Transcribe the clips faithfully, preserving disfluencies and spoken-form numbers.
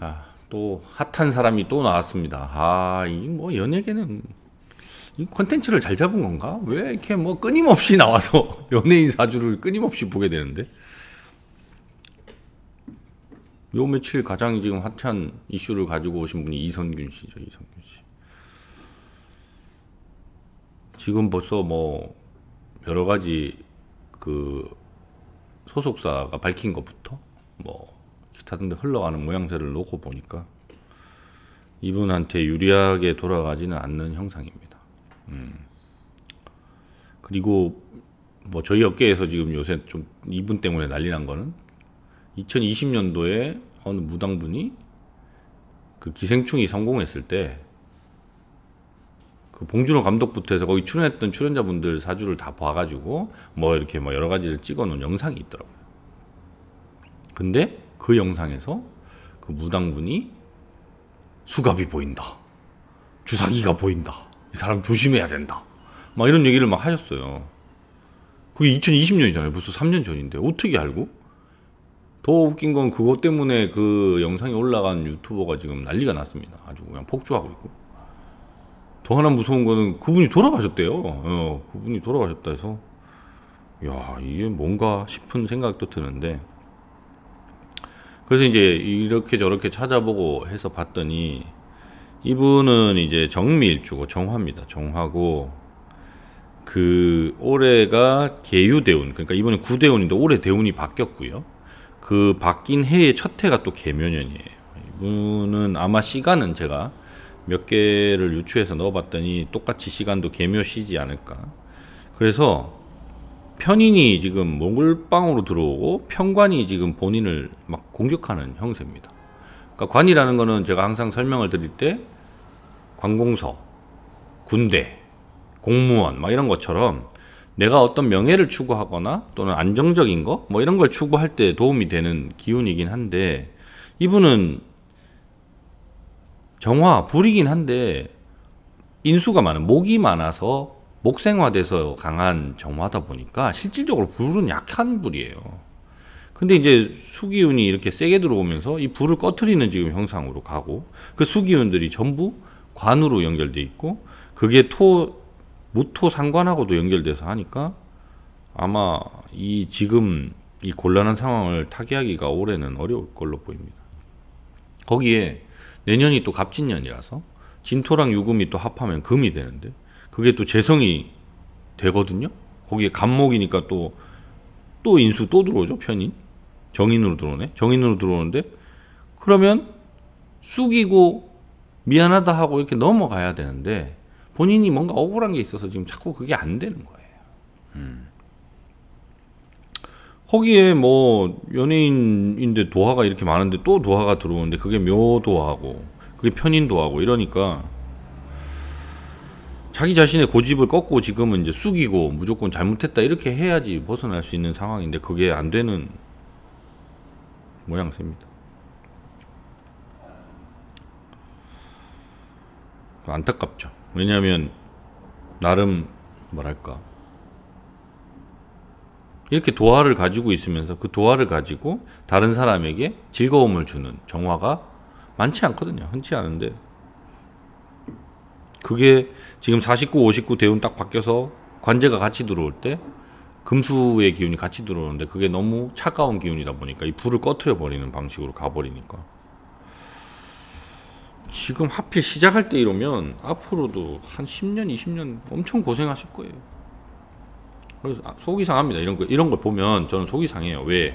자, 또 핫한 사람이 또 나왔습니다. 아, 이 뭐 연예계는 이 콘텐츠를 잘 잡은 건가? 왜 이렇게 뭐 끊임없이 나와서 연예인 사주를 끊임없이 보게 되는데? 요 며칠 가장 지금 핫한 이슈를 가지고 오신 분이 이선균 씨죠. 이선균 씨. 지금 벌써 뭐 여러 가지 그 소속사가 밝힌 것부터 뭐 기타 등등 흘러가는 모양새를 놓고 보니까 이분한테 유리하게 돌아가지는 않는 형상입니다. 음. 그리고 뭐 저희 업계에서 지금 요새 좀 이분 때문에 난리 난 거는 이천이십 년도에 어느 무당분이 그 기생충이 성공했을 때 그 봉준호 감독부터 해서 거기 출연했던 출연자분들 사주를 다 봐가지고 뭐 이렇게 뭐 여러 가지를 찍어 놓은 영상이 있더라고요. 근데 그 영상에서 그 무당분이 수갑이 보인다, 주사기가 보인다, 이 사람 조심해야 된다, 막 이런 얘기를 막 하셨어요. 그게 이천이십 년이잖아요. 벌써 삼 년 전인데 어떻게 알고? 더 웃긴 건 그것 때문에 그 영상이 올라간 유튜버가 지금 난리가 났습니다. 아주 그냥 폭주하고 있고. 더 하나 무서운 거는 그분이 돌아가셨대요. 어, 그분이 돌아가셨다 해서 야, 이게 뭔가 싶은 생각도 드는데, 그래서 이제 이렇게 저렇게 찾아보고 해서 봤더니 이분은 이제 정미일주고 정화입니다. 정화고 그 올해가 계유대운, 그러니까 이번에 구대운인데 올해 대운이 바뀌었고요. 그 바뀐 해의 첫 해가 또 계묘년이에요. 이분은 아마 시간은 제가 몇 개를 유추해서 넣어봤더니 똑같이 시간도 계묘시지 않을까. 그래서 편인이 지금 몽골방으로 들어오고 편관이 지금 본인을 막 공격하는 형세입니다. 그러니까 관이라는 거는 제가 항상 설명을 드릴 때 관공서, 군대, 공무원 막 이런 것처럼 내가 어떤 명예를 추구하거나 또는 안정적인 거 뭐 이런 걸 추구할 때 도움이 되는 기운이긴 한데, 이분은 정화 불이긴 한데 인수가 많은, 목이 많아서 목생화돼서 강한 정화다 보니까 실질적으로 불은 약한 불이에요. 근데 이제 수기운이 이렇게 세게 들어오면서 이 불을 꺼트리는 지금 형상으로 가고, 그 수기운들이 전부 관으로 연결돼 있고 그게 토 무토 상관하고도 연결돼서 하니까 아마 이 지금 이 곤란한 상황을 타개하기가 올해는 어려울 걸로 보입니다. 거기에 내년이 또 갑진년이라서 진토랑 유금이 또 합하면 금이 되는데 그게 또 재성이 되거든요. 거기에 갑목이니까 또 또 인수 또 들어오죠. 편인 정인으로 들어오네. 정인으로 들어오는데 그러면 숙이고 미안하다 하고 이렇게 넘어가야 되는데 본인이 뭔가 억울한 게 있어서 지금 자꾸 그게 안 되는 거예요. 음. 거기에 뭐 연예인인데 도화가 이렇게 많은데 또 도화가 들어오는데 그게 묘도화고 그게 편인도화고 이러니까 자기 자신의 고집을 꺾고 지금은 이제 숙이고 무조건 잘못했다 이렇게 해야지 벗어날 수 있는 상황인데 그게 안 되는 모양새입니다. 안타깝죠. 왜냐하면 나름 뭐랄까 이렇게 도화를 가지고 있으면서 그 도화를 가지고 다른 사람에게 즐거움을 주는 정화가 많지 않거든요. 흔치 않은데 그게 지금 사십구, 오십구 대운 딱 바뀌어서 관제가 같이 들어올 때 금수의 기운이 같이 들어오는데 그게 너무 차가운 기운이다 보니까 이 불을 꺼트려 버리는 방식으로 가버리니까 지금 하필 시작할 때 이러면 앞으로도 한 십 년, 이십 년 엄청 고생하실 거예요. 그래서 속이 상합니다. 이런 거, 이런 걸 보면 저는 속이 상해요. 왜?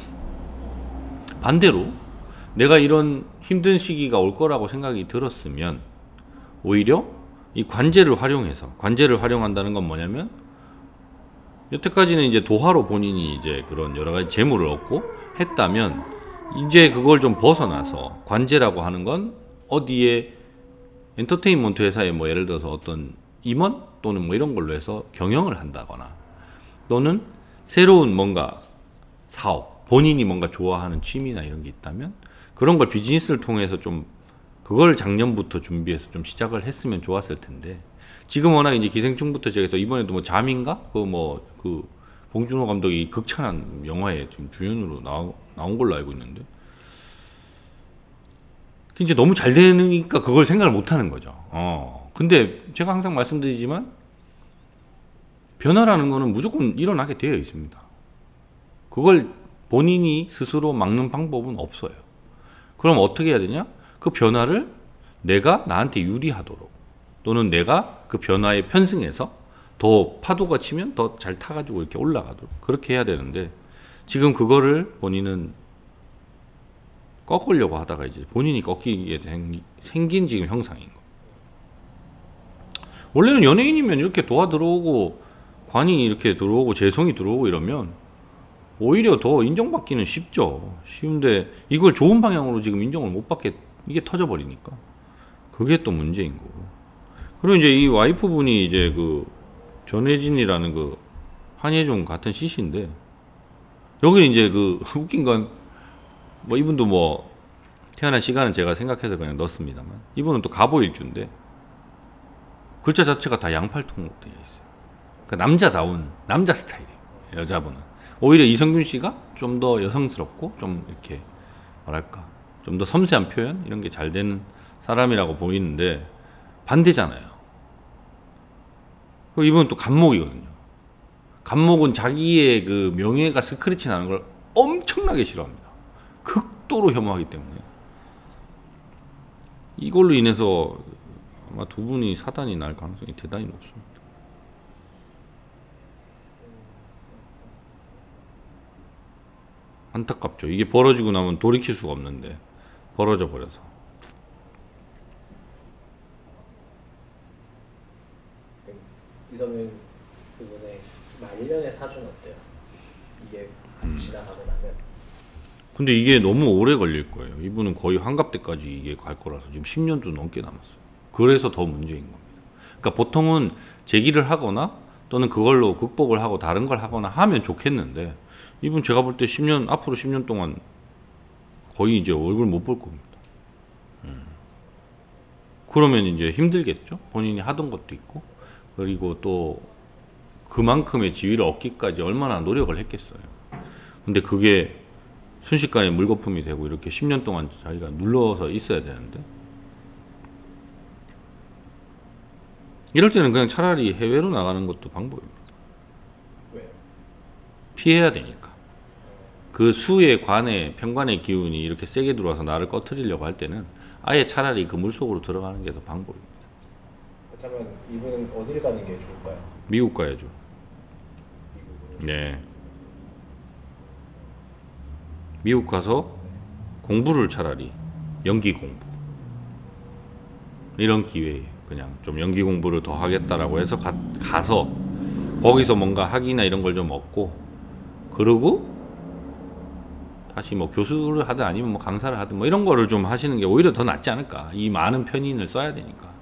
반대로 내가 이런 힘든 시기가 올 거라고 생각이 들었으면 오히려 이 관제를 활용해서, 관제를 활용한다는 건 뭐냐면 여태까지는 이제 도화로 본인이 이제 그런 여러 가지 재물을 얻고 했다면 이제 그걸 좀 벗어나서 관제라고 하는 건 어디에 엔터테인먼트 회사에 뭐 예를 들어서 어떤 임원 또는 뭐 이런 걸로 해서 경영을 한다거나 또는 새로운 뭔가 사업, 본인이 뭔가 좋아하는 취미나 이런 게 있다면 그런 걸 비즈니스를 통해서 좀 그걸 작년부터 준비해서 좀 시작을 했으면 좋았을 텐데 지금 워낙 이제 기생충부터 시작해서 이번에도 뭐 잠인가? 그 뭐 그 봉준호 감독이 극찬한 영화에 지금 주연으로 나오, 나온 걸로 알고 있는데 이제 너무 잘 되니까 그걸 생각을 못 하는 거죠. 어. 근데 제가 항상 말씀드리지만 변화라는 거는 무조건 일어나게 되어 있습니다. 그걸 본인이 스스로 막는 방법은 없어요. 그럼 어떻게 해야 되냐? 그 변화를 내가 나한테 유리하도록 또는 내가 그 변화에 편승해서 더 파도가 치면 더 잘 타가지고 이렇게 올라가도록 그렇게 해야 되는데 지금 그거를 본인은 꺾으려고 하다가 이제 본인이 꺾이게 생긴 지금 형상인 거. 원래는 연예인이면 이렇게 도와 들어오고 관이 이렇게 들어오고 재성이 들어오고 이러면 오히려 더 인정받기는 쉽죠. 쉬운데 이걸 좋은 방향으로 지금 인정을 못 받게 이게 터져버리니까 그게 또 문제인 거고. 그리고 이제 이 와이프분이 이제 그 전혜진이라는 그 한예종 같은 씨씨인데 여기 이제 그 웃긴 건 뭐 이분도 뭐 태어난 시간은 제가 생각해서 그냥 넣었습니다만 이분은 또 갑오일주인데 글자 자체가 다 양팔통으로 되어 있어요. 그러니까 남자다운 남자 스타일이에요. 여자분은 오히려 이성균 씨가 좀 더 여성스럽고 좀 이렇게 뭐랄까 좀 더 섬세한 표현 이런 게 잘 되는 사람이라고 보이는데 반대잖아요. 그리고 이분은 또 간목이거든요. 간목은 자기의 그 명예가 스크래치 나는 걸 엄청나게 싫어합니다. 극도로 혐오하기 때문에 이걸로 인해서 아마 두 분이 사단이 날 가능성이 대단히 높습니다. 안타깝죠. 이게 벌어지고 나면 돌이킬 수가 없는데 벌어져 버려서. 이성윤 그분의 말년의 사주는 어때요? 이게 음. 지나가고 나면? 근데 이게 너무 오래 걸릴 거예요. 이분은 거의 환갑 때까지 이게 갈 거라서 지금 십 년도 넘게 남았어요. 그래서 더 문제인 겁니다. 그러니까 보통은 제기를 하거나 또는 그걸로 극복을 하고 다른 걸 하거나 하면 좋겠는데 이분 제가 볼 때 십 년 앞으로 십 년 동안 거의 이제 얼굴 못 볼 겁니다. 음. 그러면 이제 힘들겠죠. 본인이 하던 것도 있고 그리고 또 그만큼의 지위를 얻기까지 얼마나 노력을 했겠어요. 근데 그게 순식간에 물거품이 되고 이렇게 십 년 동안 자기가 눌러서 있어야 되는데 이럴 때는 그냥 차라리 해외로 나가는 것도 방법입니다. 왜요? 피해야 되니까. 그 수의 관의 편관의 기운이 이렇게 세게 들어와서 나를 꺼트리려고 할 때는 아예 차라리 그 물속으로 들어가는 게 더 방법입니다. 그렇다면 이분은 어디를 가는 게 좋을까요? 미국 가야죠. 미국으로? 네. 미국 가서 공부를 차라리 연기 공부 이런 기회에 그냥 좀 연기 공부를 더 하겠다라고 해서 가, 가서 거기서 뭔가 학위나 이런 걸 좀 얻고 그러고 다시 뭐 교수를 하든 아니면 뭐 강사를 하든 뭐 이런 거를 좀 하시는 게 오히려 더 낫지 않을까. 이 많은 편인을 써야 되니까.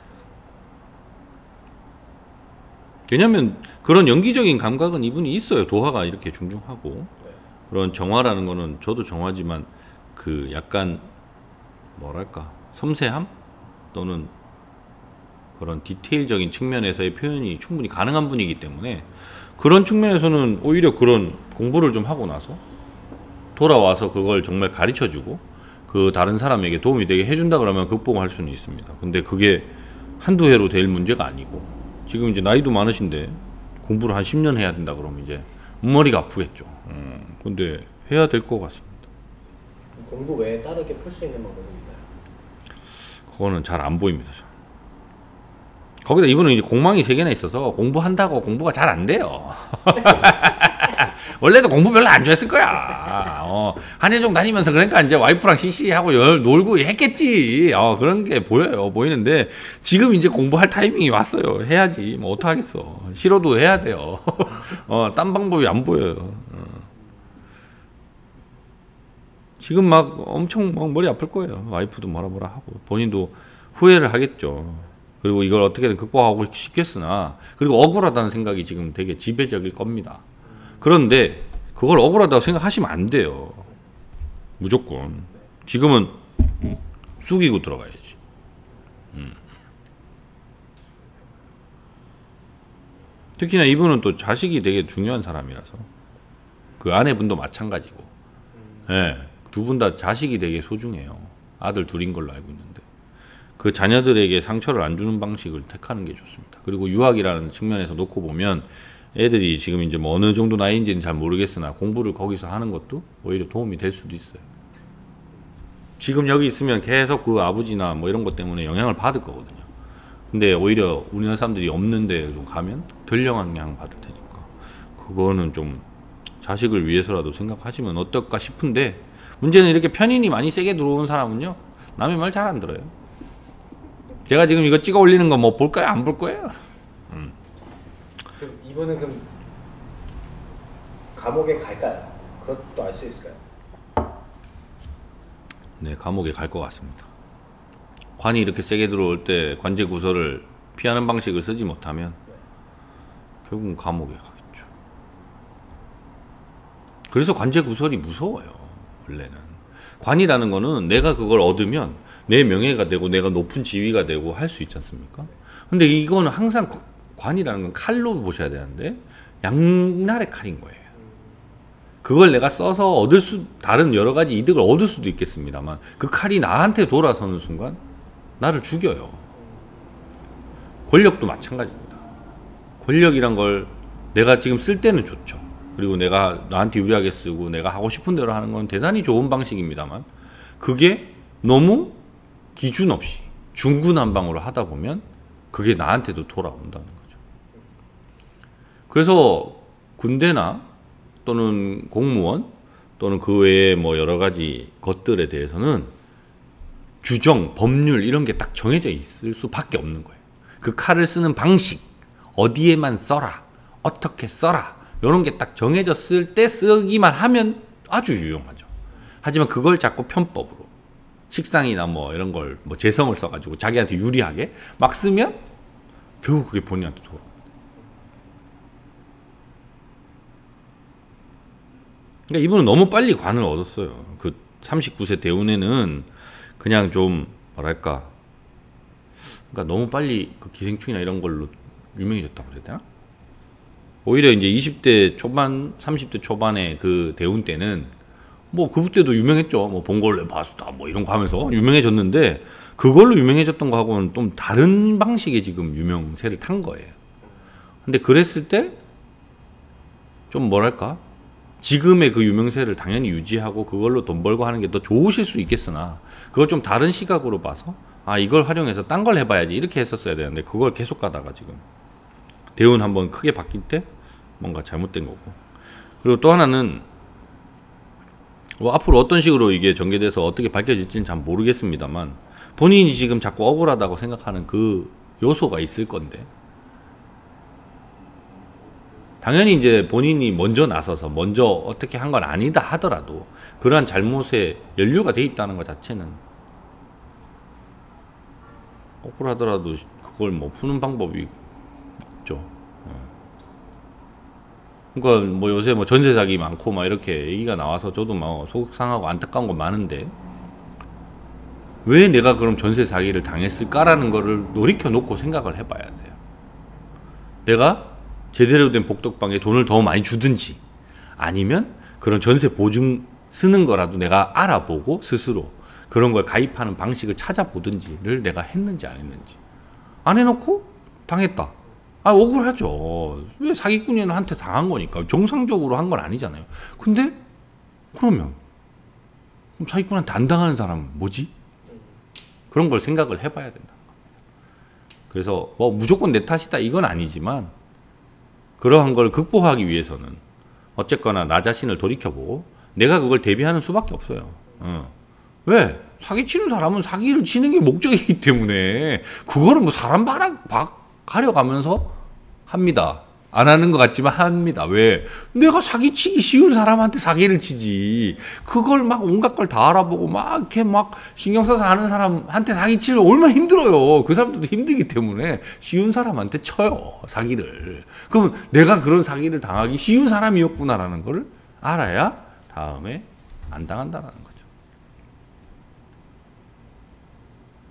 왜냐면 그런 연기적인 감각은 이분이 있어요. 도화가 이렇게 중중하고 그런 정화라는 거는 저도 정화지만 그 약간 뭐랄까 섬세함 또는 그런 디테일적인 측면에서의 표현이 충분히 가능한 분이기 때문에 그런 측면에서는 오히려 그런 공부를 좀 하고 나서 돌아와서 그걸 정말 가르쳐주고 그 다른 사람에게 도움이 되게 해준다 그러면 극복할 수는 있습니다. 근데 그게 한두 해로 될 문제가 아니고 지금 이제 나이도 많으신데 공부를 한 십 년 해야 된다 그러면 이제 머리가 아프겠죠. 음, 근데 해야 될 것 같습니다. 공부 외에 다르게 풀 수 있는 방법이 있나요? 그거는 잘 안 보입니다. 거기다 이분은 이제 공망이 세 개나 있어서 공부한다고 공부가 잘 안 돼요. 원래도 공부 별로 안 좋아했을 거야. 어, 한예종 다니면서 그러니까 이제 와이프랑 씨씨하고 열, 놀고 했겠지. 어, 그런 게 보여요. 보이는데 지금 이제 공부할 타이밍이 왔어요. 해야지. 뭐 어떡하겠어. 싫어도 해야 돼요. 어, 딴 방법이 안 보여요. 어. 지금 막 엄청 막 머리 아플 거예요. 와이프도 뭐라 뭐라 하고 본인도 후회를 하겠죠. 그리고 이걸 어떻게든 극복하고 싶겠으나 그리고 억울하다는 생각이 지금 되게 지배적일 겁니다. 그런데 그걸 억울하다고 생각하시면 안 돼요. 무조건 지금은 숙이고 들어가야지. 음. 특히나 이분은 또 자식이 되게 중요한 사람이라서 그 아내분도 마찬가지고 예, 두 분 다 자식이 되게 소중해요. 아들 둘인 걸로 알고 있는데 그 자녀들에게 상처를 안 주는 방식을 택하는 게 좋습니다. 그리고 유학이라는 측면에서 놓고 보면 애들이 지금 이제 뭐 어느 정도 나이인지는 잘 모르겠으나 공부를 거기서 하는 것도 오히려 도움이 될 수도 있어요. 지금 여기 있으면 계속 그 아버지나 뭐 이런 것 때문에 영향을 받을 거거든요. 근데 오히려 우리나라 사람들이 없는데 좀 가면 덜 영향 받을 테니까 그거는 좀 자식을 위해서라도 생각하시면 어떨까 싶은데 문제는 이렇게 편인이 많이 세게 들어온 사람은요 남의 말 잘 안 들어요. 제가 지금 이거 찍어 올리는 거 뭐 볼까요? 안 볼 거예요? 음. 그럼 이분은 그럼 감옥에 갈까요? 그것도 알 수 있을까요? 네, 감옥에 갈 것 같습니다. 관이 이렇게 세게 들어올 때 관제 구설을 피하는 방식을 쓰지 못하면 결국은 감옥에 가겠죠. 그래서 관제 구설이 무서워요. 원래는 관이라는 거는 내가 그걸 얻으면 내 명예가 되고 내가 높은 지위가 되고 할 수 있지 않습니까? 근데 이거는 항상 관이라는 건 칼로 보셔야 되는데 양날의 칼인 거예요. 그걸 내가 써서 얻을 수 다른 여러 가지 이득을 얻을 수도 있겠습니다만 그 칼이 나한테 돌아서는 순간 나를 죽여요. 권력도 마찬가지입니다. 권력이란 걸 내가 지금 쓸 때는 좋죠. 그리고 내가 나한테 유리하게 쓰고 내가 하고 싶은 대로 하는 건 대단히 좋은 방식입니다만 그게 너무 기준 없이 중구난방으로 하다 보면 그게 나한테도 돌아온다는 거죠. 그래서 군대나 또는 공무원 또는 그 외에 뭐 여러 가지 것들에 대해서는 규정, 법률 이런 게 딱 정해져 있을 수밖에 없는 거예요. 그 칼을 쓰는 방식, 어디에만 써라, 어떻게 써라 이런 게 딱 정해졌을 때 쓰기만 하면 아주 유용하죠. 하지만 그걸 자꾸 편법으로 식상이나 뭐 이런 걸 뭐 재성을 써가지고 자기한테 유리하게 막 쓰면 결국 그게 본인한테 돌아옵니다. 그러니까 이분은 너무 빨리 관을 얻었어요. 그 삼십구 세 대운에는 그냥 좀 뭐랄까 그러니까 너무 빨리 그 기생충이나 이런 걸로 유명해졌다고 그래야 되나? 오히려 이제 이십 대 초반, 삼십 대 초반에 그 대운 때는 뭐 그때도 유명했죠. 뭐 봉골레 바수다 뭐 이런 거 하면서 유명해졌는데 그걸로 유명해졌던 거하고는 좀 다른 방식의 지금 유명세를 탄 거예요. 근데 그랬을 때 좀 뭐랄까 지금의 그 유명세를 당연히 유지하고 그걸로 돈 벌고 하는 게 더 좋으실 수 있겠으나 그걸 좀 다른 시각으로 봐서 아 이걸 활용해서 딴 걸 해봐야지 이렇게 했었어야 되는데 그걸 계속 가다가 지금 대운 한번 크게 바뀔 때 뭔가 잘못된 거고 그리고 또 하나는 뭐 앞으로 어떤 식으로 이게 전개돼서 어떻게 밝혀질지는 잘 모르겠습니다만 본인이 지금 자꾸 억울하다고 생각하는 그 요소가 있을 건데 당연히 이제 본인이 먼저 나서서 먼저 어떻게 한 건 아니다 하더라도 그러한 잘못에 연루가 돼 있다는 것 자체는 억울하더라도 그걸 뭐 푸는 방법이 없죠. 그러니까 뭐 요새 뭐 전세 사기 많고 막 이렇게 얘기가 나와서 저도 막 속상하고 안타까운 거 많은데 왜 내가 그럼 전세 사기를 당했을까라는 거를 놀이켜 놓고 생각을 해봐야 돼요. 내가 제대로 된 복덕방에 돈을 더 많이 주든지 아니면 그런 전세 보증 쓰는 거라도 내가 알아보고 스스로 그런 걸 가입하는 방식을 찾아보든지를 내가 했는지 안 했는지 안 해놓고 당했다. 아 억울하죠. 왜 사기꾼한테 당한 거니까 정상적으로 한 건 아니잖아요. 근데 그러면 그럼 사기꾼한테 안 당하는 사람은 뭐지? 그런 걸 생각을 해봐야 된다는 겁니다. 그래서 뭐 무조건 내 탓이다 이건 아니지만 그러한 걸 극복하기 위해서는 어쨌거나 나 자신을 돌이켜보고 내가 그걸 대비하는 수밖에 없어요. 어. 왜? 사기치는 사람은 사기를 치는 게 목적이기 때문에 그거를 뭐 사람 바락 가려가면서 합니다. 안 하는 것 같지만 합니다. 왜? 내가 사기치기 쉬운 사람한테 사기를 치지. 그걸 막 온갖 걸 다 알아보고 막 이렇게 막 신경 써서 하는 사람한테 사기치면 얼마나 힘들어요. 그 사람들도 힘들기 때문에 쉬운 사람한테 쳐요. 사기를. 그러면 내가 그런 사기를 당하기 쉬운 사람이었구나라는 걸 알아야 다음에 안 당한다는 거예요.